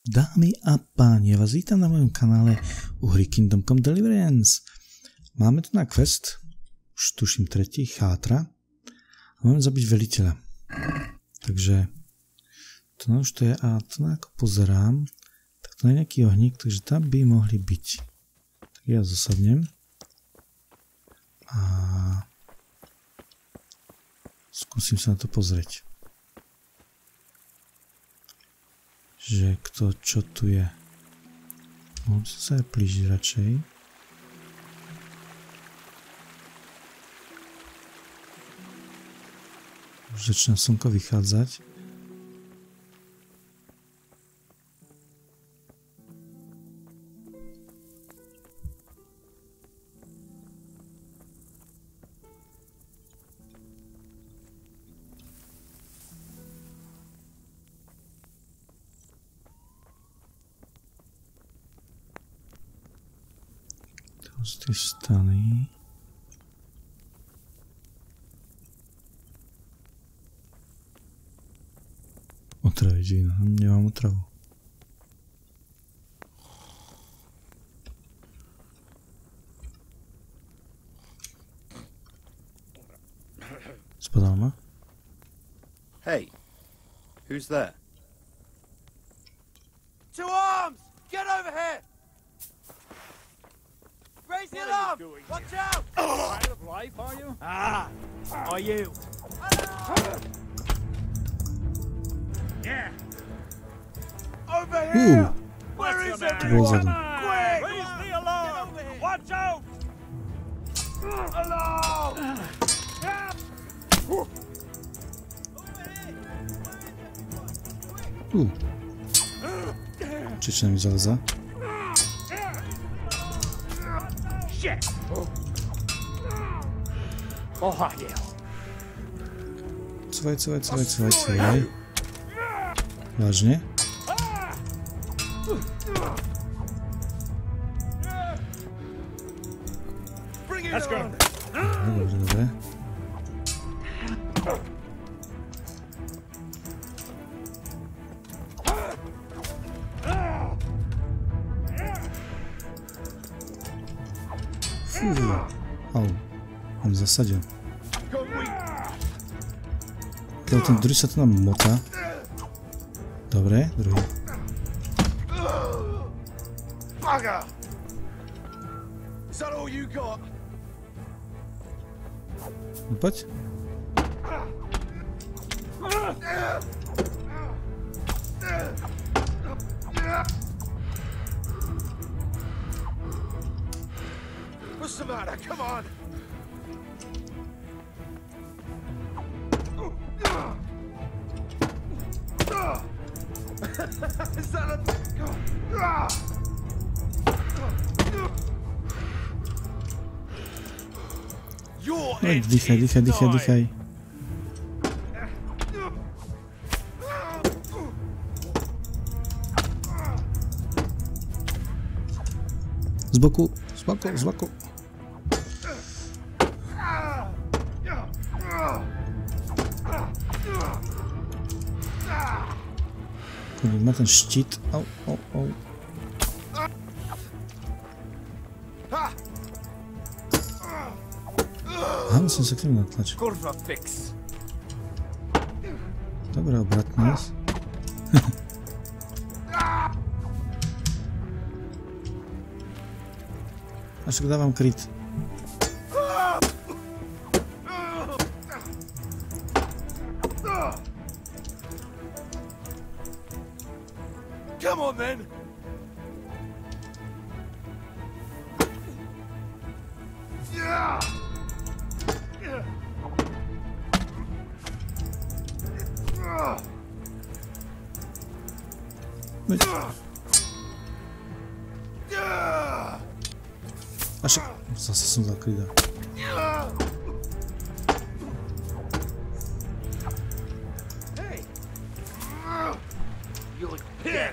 Dámy a páni, ja vás vítam na mojom kanále u hry Kingdom Come Deliverance. Máme tu na quest, už tuším tretí, chátra. A máme zabiť veliteľa. Takže to už to je a to ako pozerám, tak to je nejaký ohník, takže tam by mohli byť. Tak ja zasadnem. A skúsim sa na to pozrieť. Že kto, čo tu je. Môžem sa aj plížiť radšej. Už začína slnko vychádzať. Z tej strany. Otraviť víno. Nemám otravu. Spadal ma? Hey, who's there? To arms! Get over here! Raise the alarm! Watch out! Tired of life, are you? Ah! Are you? Yeah. Over here! Where is What's the everyone? matter? Quick! Raise the alarm! Watch out! Alarm! Čiže mi zaleza. Shit! Oh, yeah. Cvaj. Vážne? Let's go. Dobre. Au, on zasadil. Keď ten druhý sa tu nám motá. Dobre, druhý. Bugger! Is that all you got? No poď. What's the matter? Come on! Is that a... You're No, it. dýchaj. Z boku. Má ten štít. Au. Aha, musím sa k tým natlačiť. Kurva fix. Dobre, obratnosť. A však dávam kryt. Come on then. Yeah. A však zase som dal kryda. Hey. You're dead.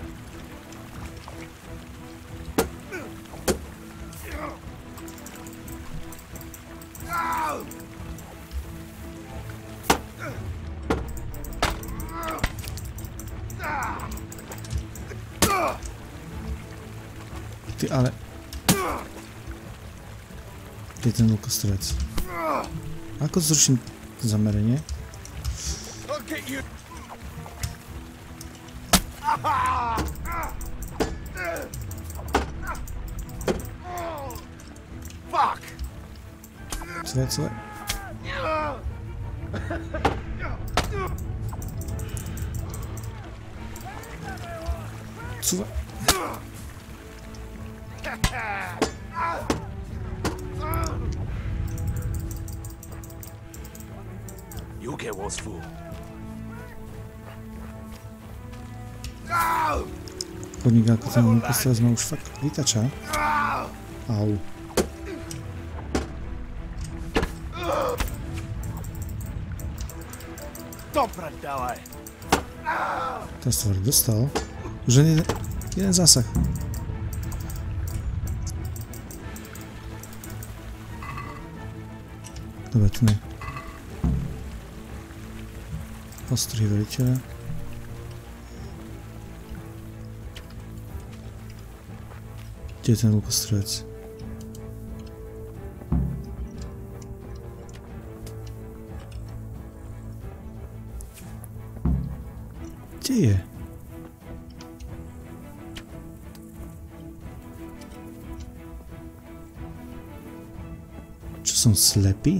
Ty ale... Kde je ten lukostrelec? Ako zruším zameranie? I'll get you. Fuck. Celé. Cuva. You'll get what's for. Chodník ako ten lukostrelec ma už fakt vytača. Au. Dobra, dawaj. Teraz to dostal. Už len jeden zásah. Dobre, tu ne. Ostrý veliteľa. Kde je ten lukostrelec? Kde je? Čo som slepý?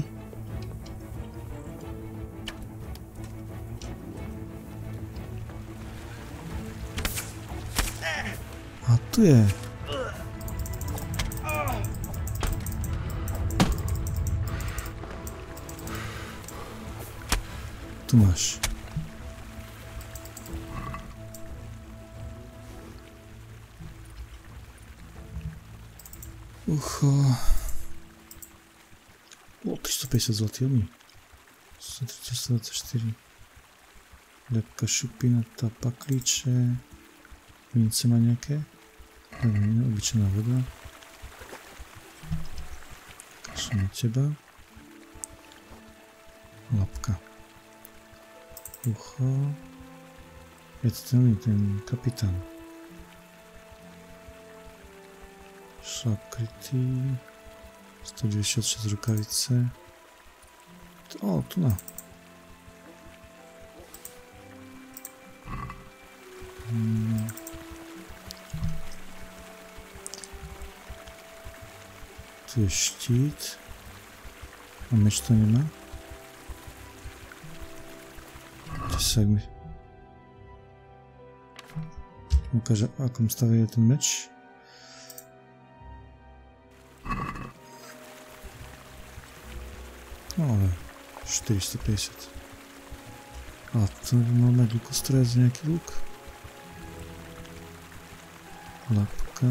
A tu je. Tu máš. Ucho. O, 350 zlatý oný. 124. Lepka šupinatá, paklíče. Mince má nejaké. Dobre, obyčajná voda. Kašľa na teba. Lapka. Ucho. Je to ten kapitán. Šlap krytý. 196 rukavice. O, tu na. Tu je štít. A meč to nemá. Kde sa mi ukáže, v akom stave je ten meč. No ale 450. A to by mal mať lukostrelec nejaký luk. Lapka.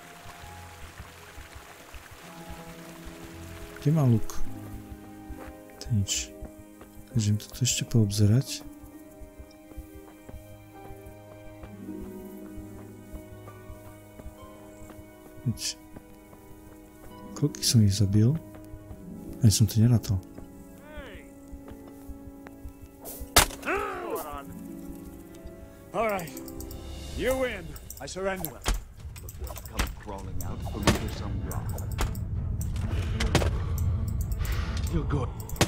Kde má luk? To je nič. Takže im toto ešte poobzerať. Veď. Koľký som ich zabil? Ani som to nerátal. Alright. You win. I surrender. Look what's come crawling out from under some rock. You're good.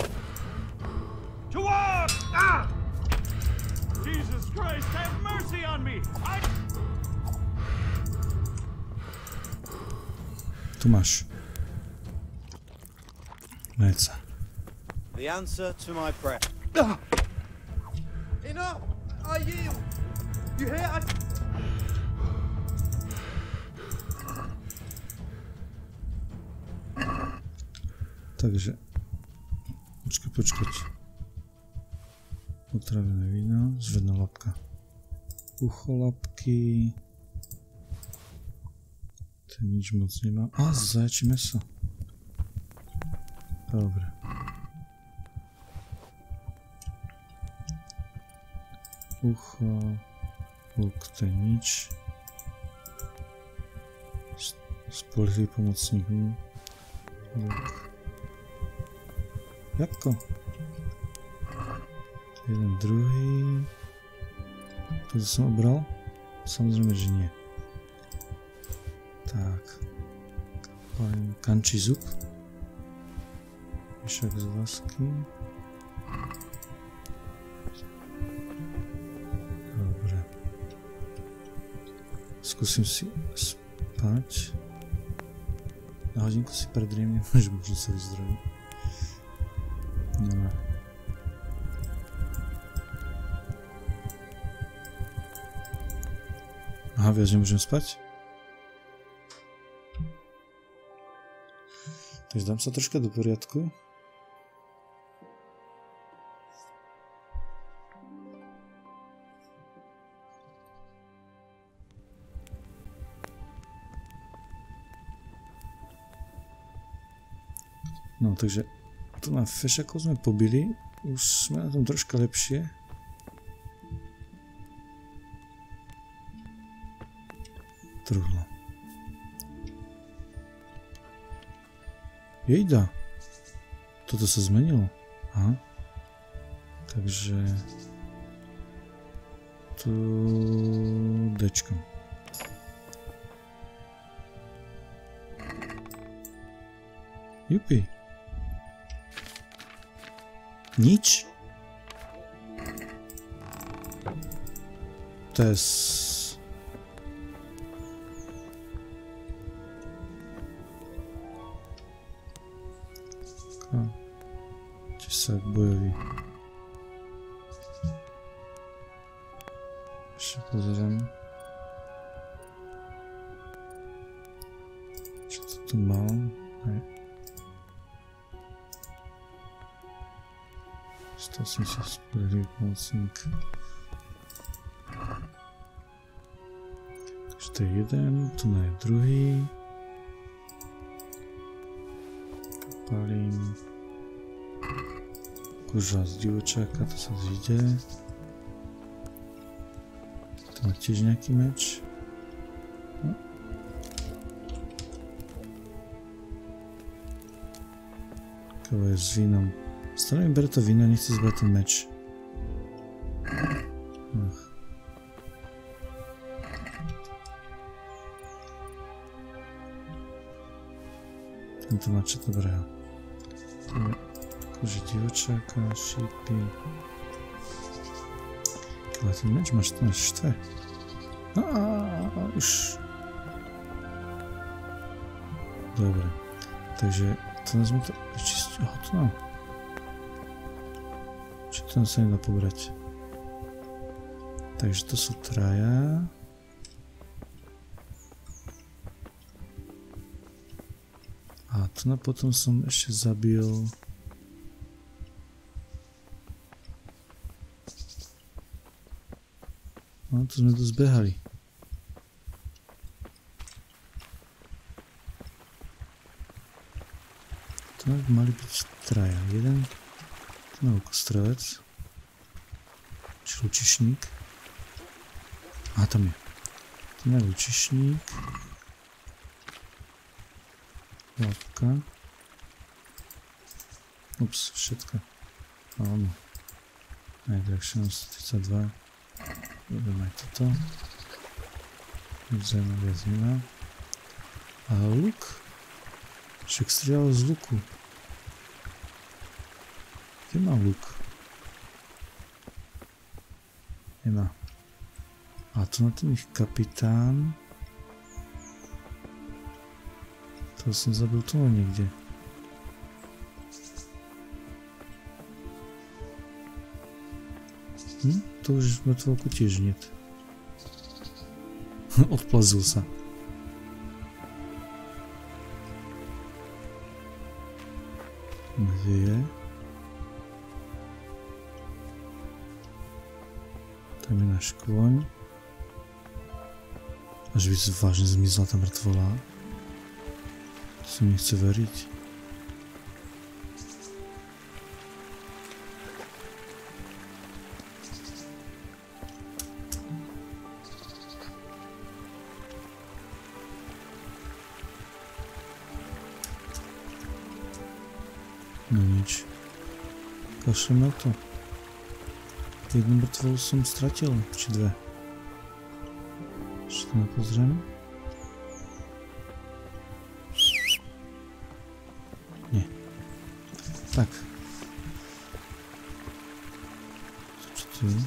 To war! Ah! Jesus Christ, have mercy on me! Tu máš. Vajca. The answer to my prayer. Enough! I yield! You hear? Takže. Počkať. Otravené víno. Zvedná lapka. Ucho lapky. To nič moc nemá. A, zajčí meso. Dobre. Ucho. Luk, to je nič. Spolehlivý pomocník. Luk. Jabko. Jeden druhý. Toto som obral? Samozrejme, že nie. Tak. Kančí zub. Však z vlasky. Dobre. Skúsim si spať. Na hodinku si predriemnem, že môžem sa vyzdraviť. Dobre. Aha, viac nemôžem spať? Takže dám sa troška do poriadku. No, takže tu na fešakov sme pobili, už sme na tom troška lepšie. Truhlo. Jejda. Toto sa zmenilo. Aha. Takže tu Dčko. Jupi. Nič? To je Česák bojový. Ešte pozriem. Čo to tu mal? Hej. 180 spolehlivý pomocník. Takže to je jeden, tu je druhý. Kapalín. Koža z divočáka, to sa zíde. Tu má tiež nejaký meč. No. Káva je s vínom. Stále mi bere to víno, nechci zbrať ten meč. Ach. Tento má čo dobrého. To je kože divočáka, šípy. Ale ten meč má 14 štve. Už. Dobre. Takže to nás sme to vyčistili. To nám. Čo tam sa nedá pobrať. Takže to sú traja. A tu na potom som ešte zabil no tu sme dosť behali. Tu by mali byť traja. Jeden tu na okostrelec. Či lučišník. A tam je. Tu na lučišník. Lapka. Ups, všetko. Áno. Najdrahšie nám 132. Budem aj toto. Vzájme viac vína. A luk. Však strieľal z luku. Kde má luk? Nemá. A tu na ten ich kapitán. To som zabil tu niekde. To už mŕtvolku tiež niet. Odplazil sa. Kde je? Tam je náš kôň. Až by vážne zmizla tá mŕtvola. To si mi nechce veriť. No nič. Kašlem na to. Jednu mŕtvolu som stratil, či dve. Ešte to nepozriem. Tak. Čo tu je?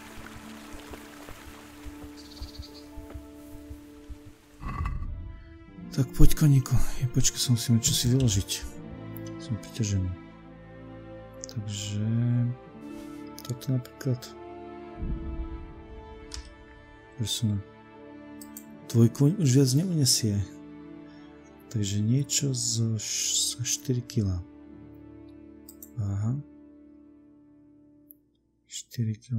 Tak poď koníku. Počkaj, sa musíme čosi vyložiť. Som priťažený. Takže... toto napríklad... Presuna. Tvoj koň už viac neunesie. Takže niečo za 4 kg. Aha. 4 kg.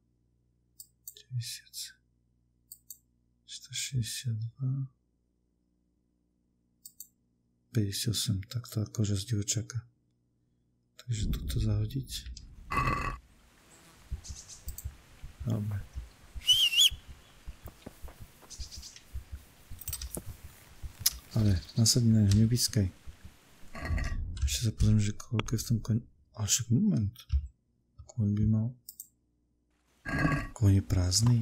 90. 162. 58. Tak to akože z divočaka. Takže toto zahodiť. Dobre. Ale nasadni na ňu, nepískaj. Ešte sa pozriem, že koľko je v tom koň... Ale však moment. Koň by mal... Koň je prázdny.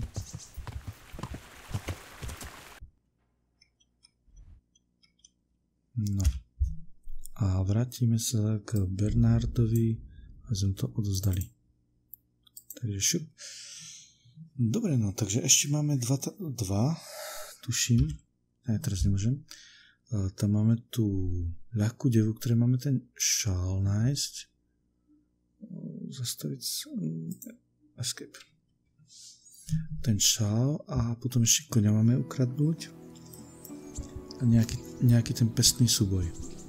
No. A vrátime sa k Bernardovi a sme to odozdali. Takže šup. Dobre, no, takže ešte máme dva tuším. Ja teraz nemôžem. Tam máme tú ľahkú devu, ktoré máme ten šál nájsť. Zastaviť escape. Ten šál a potom ešte koňa máme ukradnúť. A nejaký ten pestný súboj.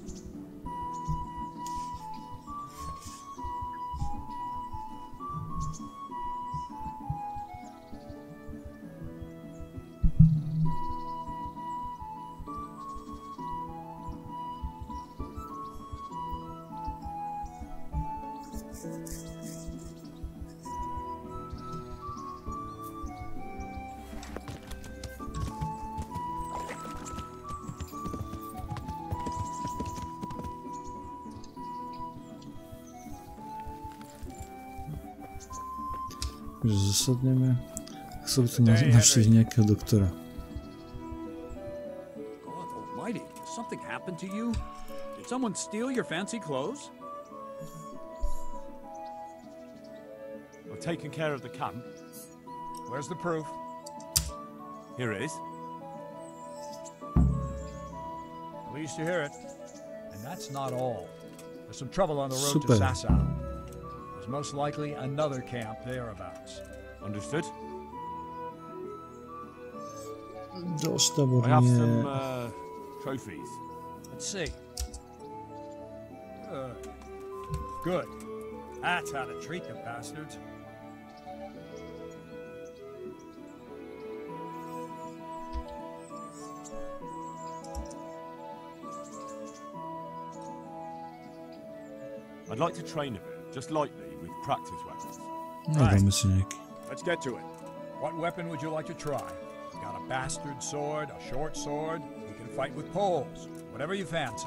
Takže zasadneme. Chcel by to navštíviť nejakého doktora. God almighty, has something happened to you? Did someone steal your fancy clothes? I've taken care of the camp. Where's the proof? Here it is. Pleased to hear it. And that's not all. There's some trouble on the road Super. to Sasau. There's most likely another camp thereabouts. Understood? Dostavornie. I have some trophies. Let's see. Good. That's how to treat the bastards. I'd like to train a bit, just lightly, with practice weapons. No, dáme si nejaký. Let's get to it. What weapon would you like to try? Got a bastard sword, a short sword. We can fight with poles. Whatever you fancy.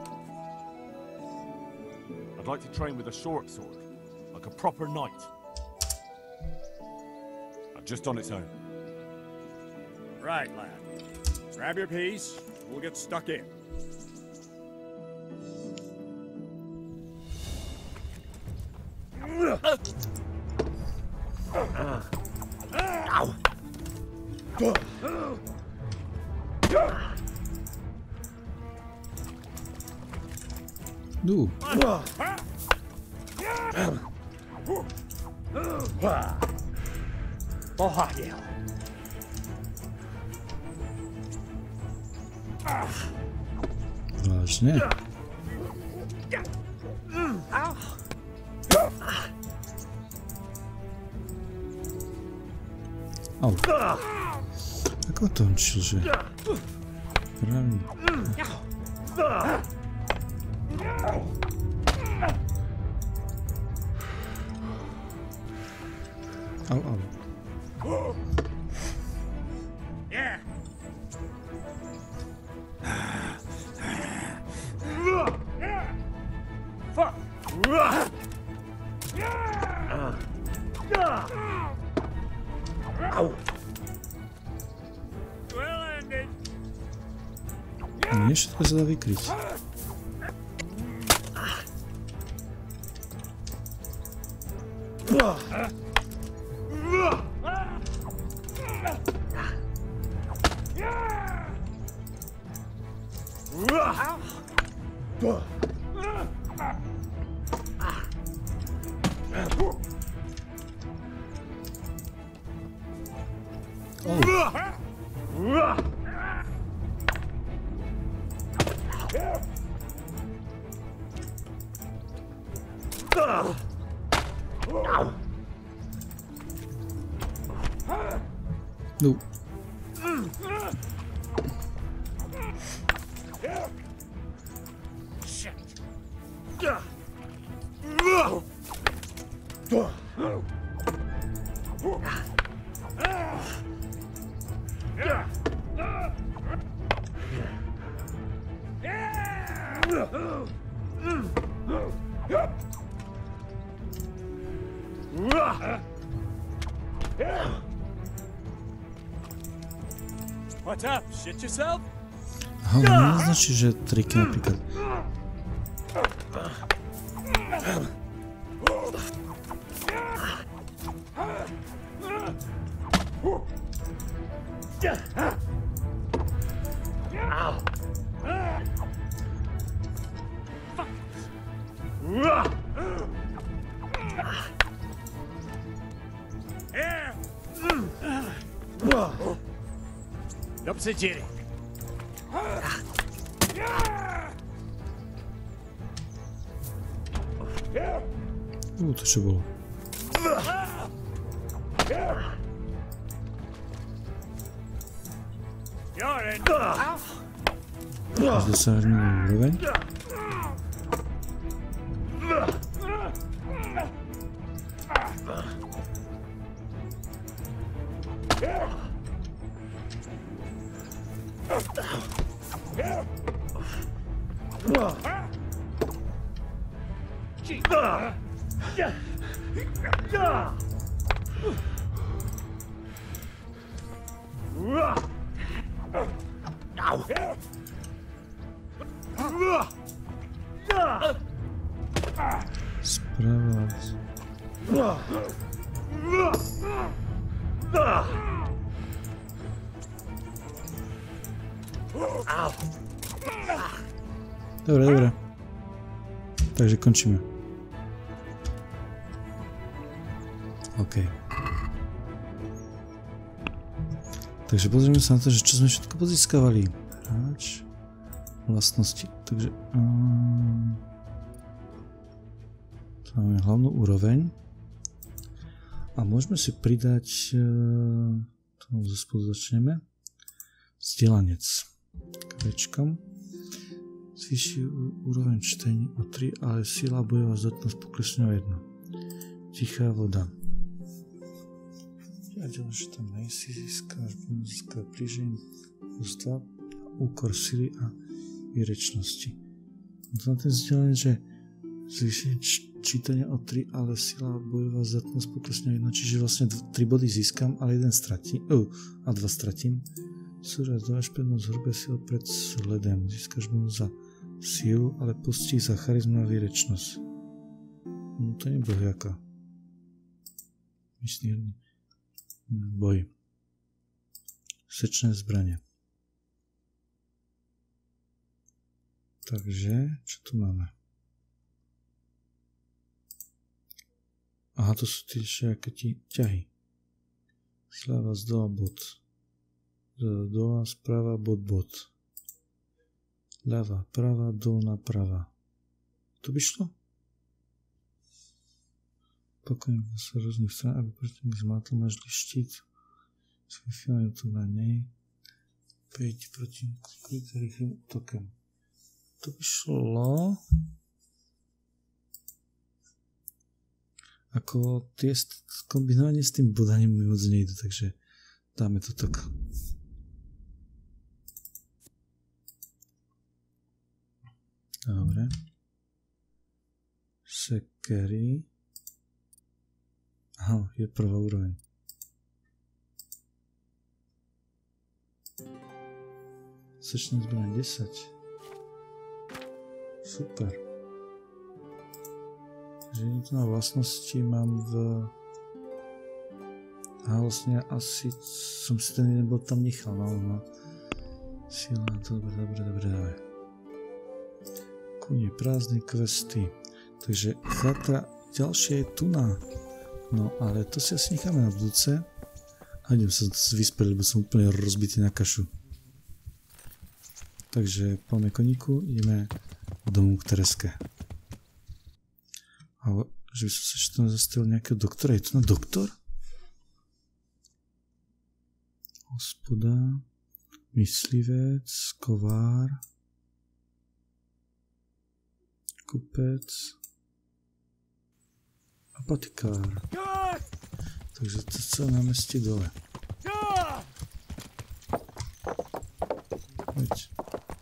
I'd like to train with a short sword, like a proper knight. Just on its own. Right, lad. Grab your piece. We'll get stuck in. Bohagel. Vážne? Au. Ako to on čil, že? Pravý. Au, au. Nie všetko sa dá vykryť. No. What's up? Shit yourself? Aha, neznačí, že triky napríklad. Dobře, Jerry. To čo bolo? Až dosáhneme úroveň. Sprava. Dobre, dobre. Takže končíme. OK. Takže pozrieme sa na to, že čo sme všetko pozískavali. Hráč. Vlastnosti. Takže... tu máme hlavnú úroveň. A môžeme si pridať... tomu zo spodu začneme. Vzdelanec. Kvečkom. Zvýši úroveň čtení o 3, ale sila bojová zdatnosť poklesne o 1. Tichá voda. A ďalšie tam nejsi, získáš bonusové blíženie plus 2, úkor sily a výrečnosti. Na ten vzdelanie, že zvýšenie čítania o 3, ale sila bojová zdatnosť poklesne o 1, čiže vlastne 3 body získam, ale 1 stratím, a 2 stratím. Súraz dávaš prednosť hrubé sily pred sledem, získaš bonus za sílu, ale pustí za charizmu a výrečnosť. No to nebude jaká. Myslím, boj. Sečné zbranie. Takže, čo tu máme? Aha, to sú tie všaké ťahy. Sláva z dola bod. Z dola, sprava, bod. Ľava, prava, dolná, prava. To by šlo? Pokojím sa rôznych strán, aby protivník zmátol, máš štít. Svoj film je tu na nej. Prejdi protivníku skrytý rýchlym útokom. To by šlo. Ako tie kombinovanie s tým bodaním mi moc nejde, takže dáme to tak. Dobre. Sekery. Aha, je prvá úroveň. Sečné zbranie 10. Super. Takže to na vlastnosti mám v... A vlastne asi som si ten jeden bod tam nechal, no. Sila, dobre. Kone prázdne questy. Takže chátra ďalšie je tuná. No ale to si asi necháme na budúce. A idem sa vyspať, lebo som úplne rozbitý na kašu. Takže poďme koníku, ideme domů k Tereske. Ale že by som sa ešte tam zastavil nejakého doktora. Je tu na doktor? Hospoda, myslivec, kovár, kupec a patikár. Takže to celé námestie dole. Veď.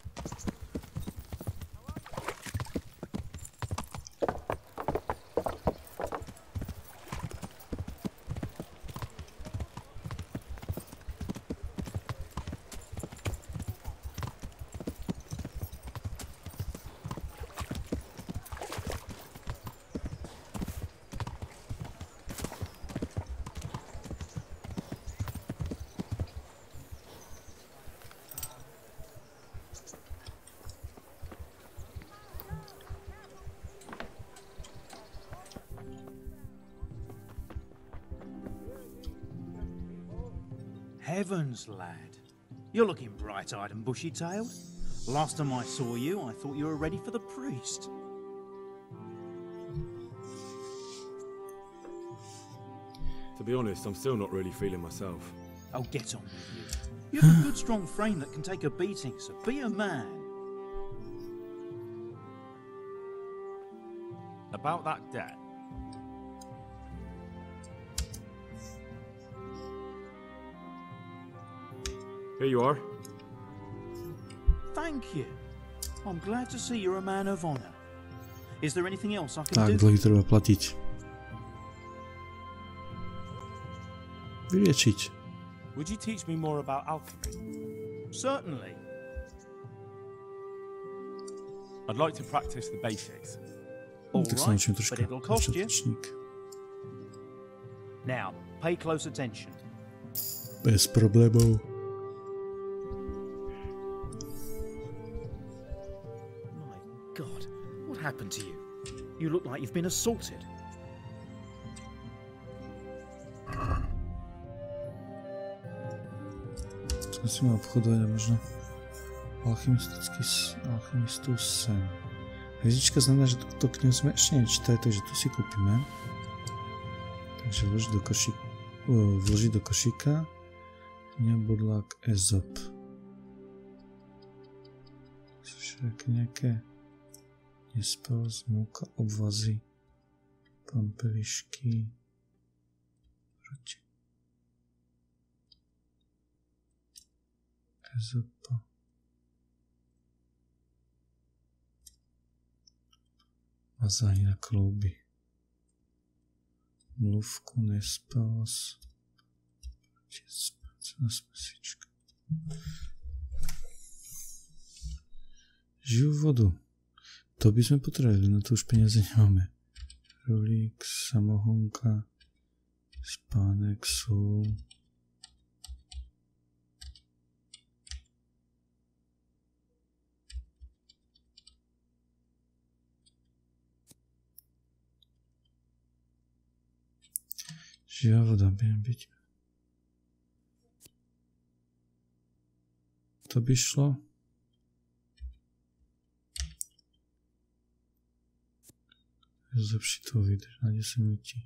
Heavens, lad. You're looking bright-eyed and bushy-tailed. Last time I saw you, I thought you were ready for the priest. To be honest, I'm still not really feeling myself. Oh, get on with you. You have a good, strong frame that can take a beating, so be a man. About that debt. Here you are. Thank you. I'm glad to see you're a man of honor. Is there anything else I can Tak, do? dlhy treba platiť. Vyliečiť. Would you teach me more about alchemy? Certainly. I'd like to practice the basics. All Tak sa right, naučím but troška. it'll cost you. Začiatočník. Now, pay close attention. Bez problémov. My God, what happened to you? You look like you've been assaulted. Musíme obchodovať a možno alchymistov sen. Hviezdička znamená, že túto knihu sme ešte nečítali, takže tu si kúpime. Takže vložiť do košíka. Kniha bodlák Ezop. Však nejaké nespel, zmúka, obvazy, pampelišky, proti. Ezopa. Mazány na klouby. Mluvku, nespás. Spácená smesička. Živú vodu. To by sme potrebovali, na to už peniaze nemáme. Rolík, samohonka, spánek, sól. Živá voda, budem byť. To by šlo. Zlepšiť to vydrž na 10 minúti.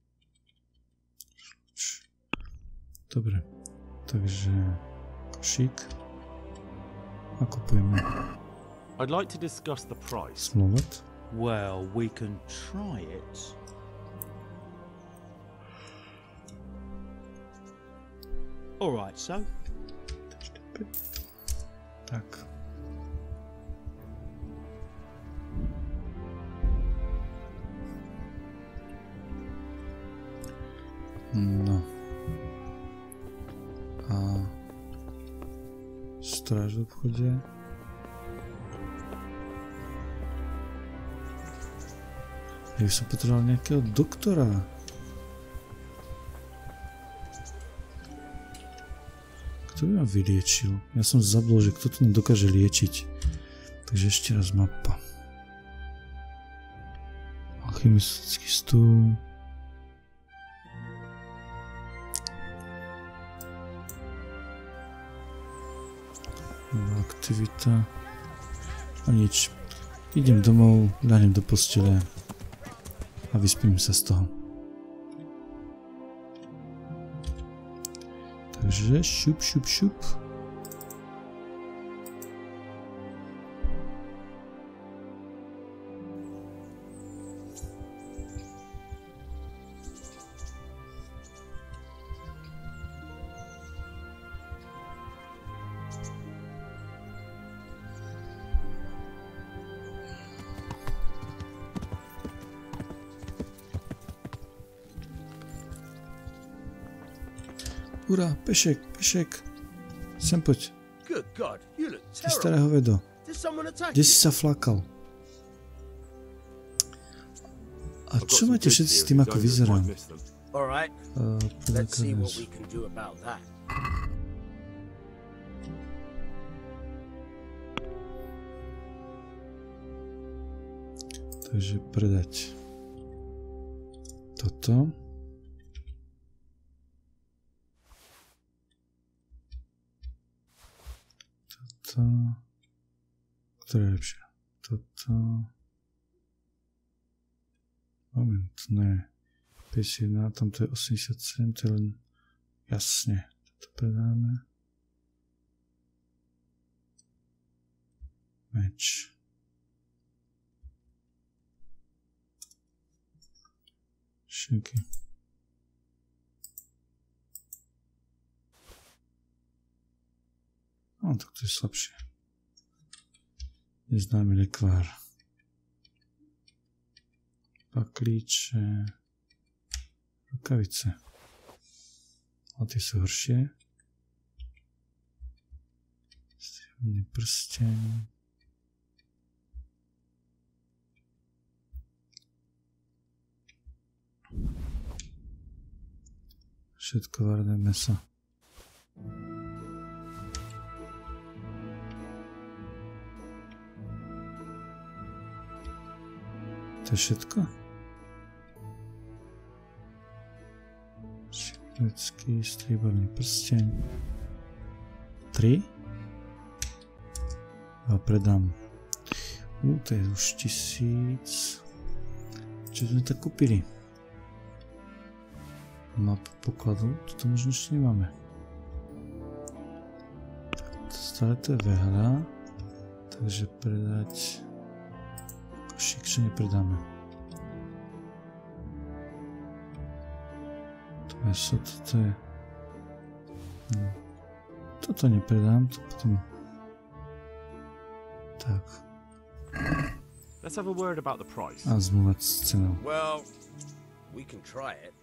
Dobre, takže košík a kupujeme. I'd like to discuss the price. Smlouvať. Well, we can try it. All right, so. Tak. No. A stráž v obchode. Ja by som potreboval nejakého doktora. Kto by ma vyliečil? Ja som zabudol, že kto tu dokáže liečiť. Takže ešte raz mapa. Chemický stůl. Nová aktivita. A nič. Idem domov, ľahnem do postele a vyspím sa z toho. Takže šup, šup, šup. Hurá, pešek, pešek. Sem poď. Good God, you look Ty terrible. staré hovedo. Did someone attack Kde you? si sa flakal? A čo máte všetci s tým, ako vyzerám? All right, let's see what we can do about that. Takže predať toto. Toto. Ktoré je lepšie? Toto. Moment, ne. 51, tamto je 87, to je len jasne. Toto predáme. Meč. Šinky. No, tak to je slabšie. Neznámy lekvár. Paklíče. Rukavice. A tie sú horšie. Strieborný prsteň. Všetko varné mäso. To je všetko? Švedsky strieborný prsteň. 3? A predám. To je už 1000. Čo sme tak kúpili? Mapu pokladu, toto možno ešte nemáme. Stále to je veľa, takže predať košík, čo nepredáme. To meso, toto je... Toto nepredám, to potom... Tak. Let's have a word about the price. A zmluvať s cenou. Well, we can try it.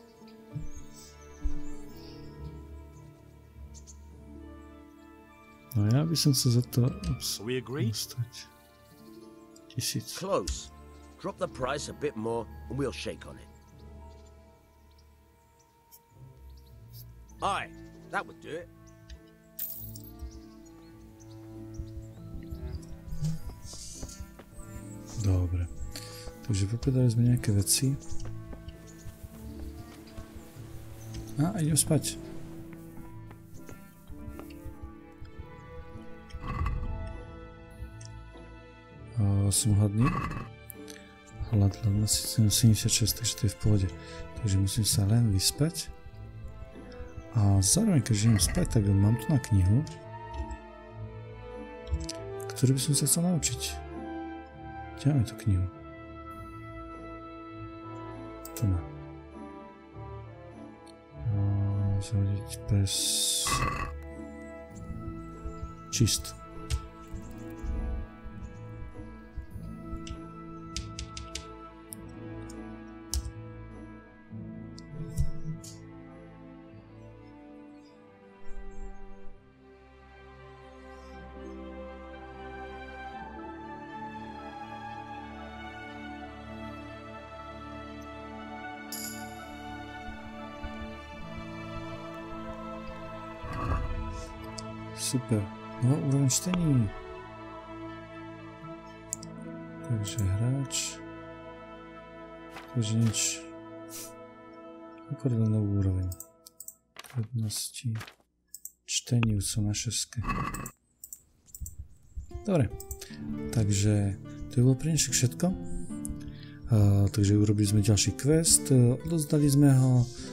No ja by som sa za to We agree? stať. 1000. Close. Drop the price a bit more and we'll shake on it. Aye, that would do it. Dobre. Takže popredali sme nejaké veci. A idem spať. Som hladný. Hlad na 76, takže to je v pohode. Takže musím sa len vyspať. A zároveň, keď idem spať, tak mám tu na knihu, ktorú by som sa chcel naučiť. Kde máme tú knihu? Tu má. Zhodiť bez... Čist. Super. No, úroveň čtení. Takže hráč. Takže nič. Akorát na novú úroveň. Vednosti. Čteniu sú na 6. Dobre. Takže to je bolo pre dnešok všetko. Takže urobili sme ďalší quest. Odozdali sme ho.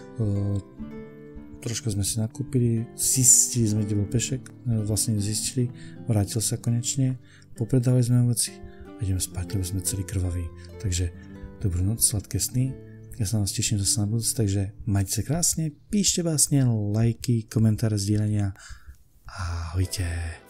Troška sme si nakúpili. Zistili sme, kde bol pešek. Vlastne zistili. Vrátil sa konečne. Popredávali sme veci. A ideme spať, lebo sme celý krvaví. Takže dobrú noc, sladké sny. Ja sa vás teším zase na budúci, takže majte sa krásne, píšte básne, lajky, komentáre, zdieľania. Ahojte.